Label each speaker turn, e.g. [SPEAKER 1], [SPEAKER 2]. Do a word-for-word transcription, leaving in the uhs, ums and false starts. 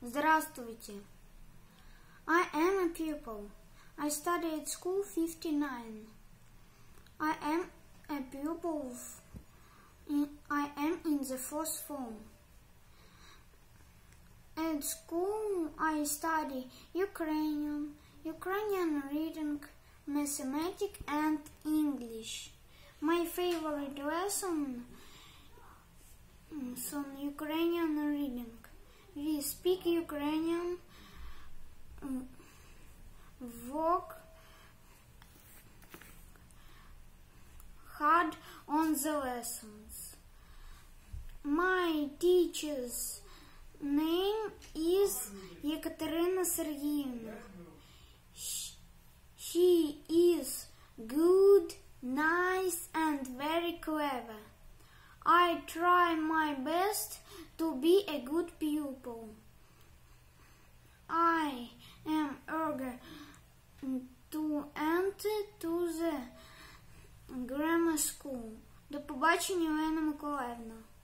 [SPEAKER 1] Здравствуйте. I am a pupil. I study at school fifty-nine. I am a pupil. In, I am in the fourth form. At school I study Ukrainian, Ukrainian reading, mathematics and English. My favorite lesson is on Ukrainian reading. We speak Ukrainian, work hard on the lessons. My teacher's name is Ekaterina Sergeyevna. She is good, nice and very clever. I try my best to be a good pupil. I am eager to enter to the grammar school. До побачення, Олена Миколаївна.